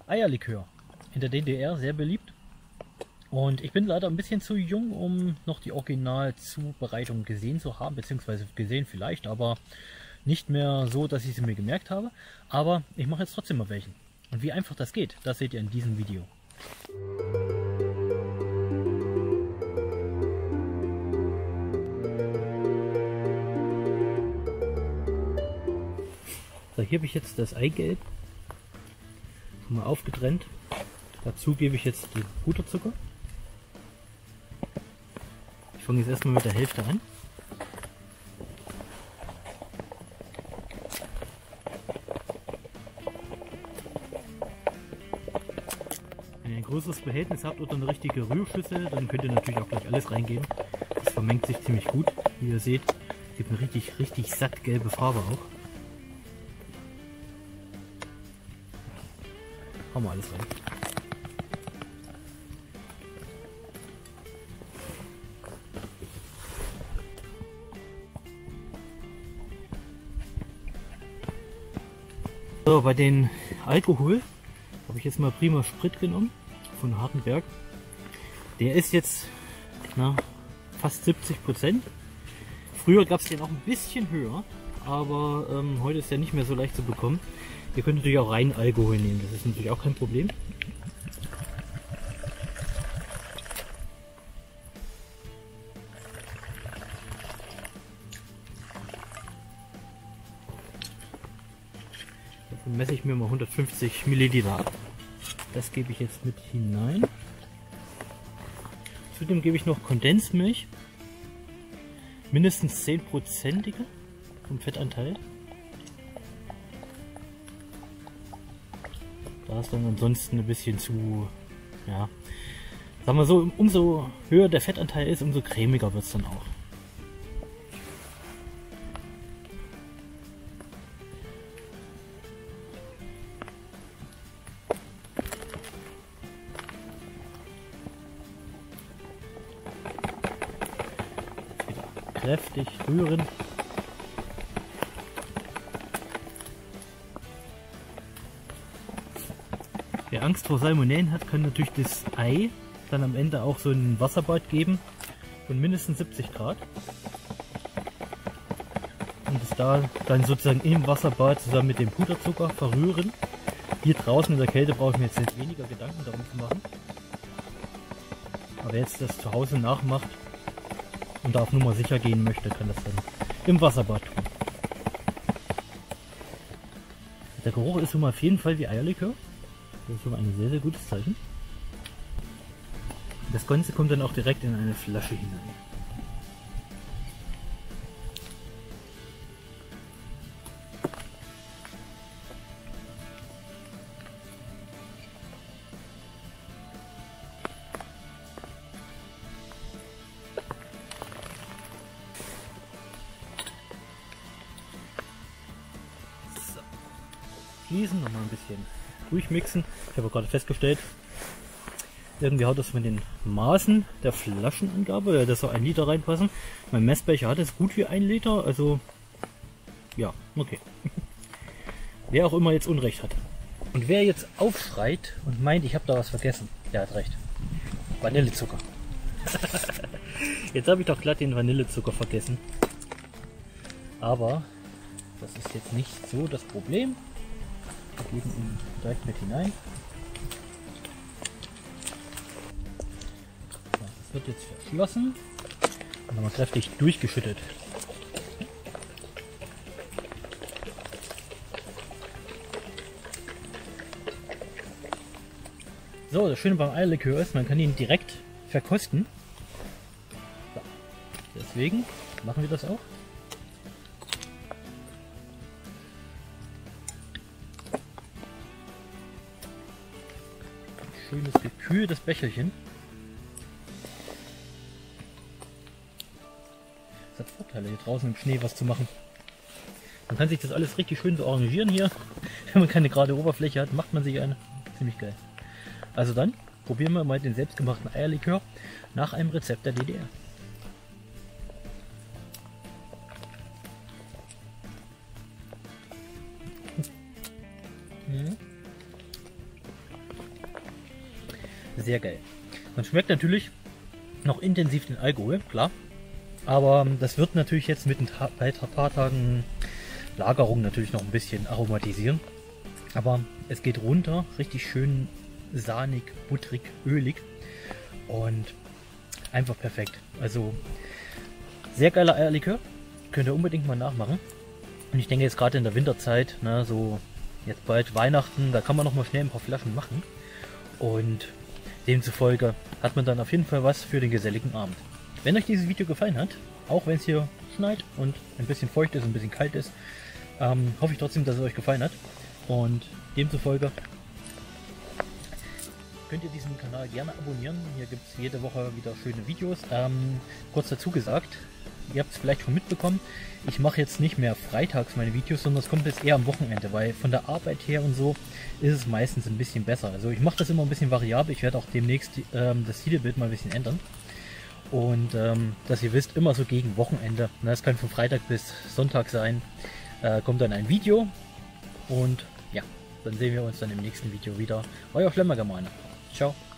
Eierlikör. In der DDR sehr beliebt. Und ich bin leider ein bisschen zu jung, um noch die Originalzubereitung gesehen zu haben, beziehungsweise gesehen vielleicht, aber nicht mehr so, dass ich sie mir gemerkt habe. Aber ich mache jetzt trotzdem mal welchen. Und wie einfach das geht, das seht ihr in diesem Video. So, hier habe ich jetzt das Eigelb schon mal aufgetrennt. Dazu gebe ich jetzt den Puderzucker. Ich fange jetzt erstmal mit der Hälfte an. Wenn ihr ein größeres Behältnis habt oder eine richtige Rührschüssel, dann könnt ihr natürlich auch gleich alles reingeben. Das vermengt sich ziemlich gut, wie ihr seht. Es gibt eine richtig satt gelbe Farbe auch. Hauen wir alles rein. So, bei den Alkohol habe ich jetzt mal Prima Sprit genommen von Hartenberg. Der ist jetzt fast 70%. Früher gab es den auch ein bisschen höher, aber heute ist der nicht mehr so leicht zu bekommen. Ihr könnt natürlich auch rein Alkohol nehmen, das ist natürlich auch kein Problem. Davon messe ich mir mal 150 Milliliter ab. Das gebe ich jetzt mit hinein. Zudem gebe ich noch Kondensmilch, mindestens 10%ige vom Fettanteil. Da ist dann ansonsten ein bisschen zu, ja, sagen wir so, umso höher der Fettanteil ist, umso cremiger wird es dann auch. Wieder kräftig rühren. Wer Angst vor Salmonellen hat, kann natürlich das Ei dann am Ende auch so ein Wasserbad geben von mindestens 70 Grad. Und es da dann sozusagen im Wasserbad zusammen mit dem Puderzucker verrühren. Hier draußen in der Kälte brauche ich mir jetzt weniger Gedanken darum zu machen. Aber wer jetzt das zu Hause nachmacht und da auf Nummer sicher gehen möchte, kann das dann im Wasserbad tun. Der Geruch ist schon mal auf jeden Fall wie Eierlikör. Das ist schon ein sehr gutes Zeichen. Das Ganze kommt dann auch direkt in eine Flasche hinein. So. Fließen, nochmal ein bisschen durchmixen. Ich habe gerade festgestellt, irgendwie haut das mit den Maßen der Flaschenangabe, da soll 1 Liter reinpassen. Mein Messbecher hat es gut wie 1 Liter, also ja, okay. Wer auch immer jetzt Unrecht hat. Und wer jetzt aufschreit und meint, ich habe da was vergessen, der hat recht. Vanillezucker. Jetzt habe ich doch glatt den Vanillezucker vergessen. Aber das ist jetzt nicht so das Problem. Wir geben ihn direkt mit hinein. So, das wird jetzt verschlossen und nochmal kräftig durchgeschüttet. So, das Schöne beim Eierlikör ist, man kann ihn direkt verkosten. So, deswegen machen wir das auch. Schönes gekühltes Becherchen. Das hat Vorteile, hier draußen im Schnee was zu machen. Man kann sich das alles richtig schön so arrangieren hier. Wenn man keine gerade Oberfläche hat, macht man sich eine. Ziemlich geil. Also dann probieren wir mal den selbstgemachten Eierlikör nach einem Rezept der DDR. Sehr geil. Man schmeckt natürlich noch intensiv den Alkohol, klar. Aber das wird natürlich jetzt mit ein paar Tagen Lagerung natürlich noch ein bisschen aromatisieren. Aber es geht runter, richtig schön sahnig, butterig, ölig und einfach perfekt. Also sehr geiler Eierlikör, könnt ihr unbedingt mal nachmachen. Und ich denke jetzt gerade in der Winterzeit, ne, so jetzt bald Weihnachten, da kann man noch mal schnell ein paar Flaschen machen. Und demzufolge hat man dann auf jeden Fall was für den geselligen Abend. Wenn euch dieses Video gefallen hat, auch wenn es hier schneit und ein bisschen feucht ist und ein bisschen kalt ist, hoffe ich trotzdem, dass es euch gefallen hat. Und demzufolge könnt ihr diesen Kanal gerne abonnieren. Hier gibt es jede Woche wieder schöne Videos. Kurz dazu gesagt, ihr habt es vielleicht schon mitbekommen, ich mache jetzt nicht mehr freitags meine Videos, sondern es kommt jetzt eher am Wochenende, weil von der Arbeit her und so ist es meistens ein bisschen besser. Also ich mache das immer ein bisschen variabel. Ich werde auch demnächst das Titelbild mal ein bisschen ändern. Und dass ihr wisst, immer so gegen Wochenende, das kann von Freitag bis Sonntag sein, kommt dann ein Video. Und ja, dann sehen wir uns dann im nächsten Video wieder. Euer Flemmergermaner. Ciao.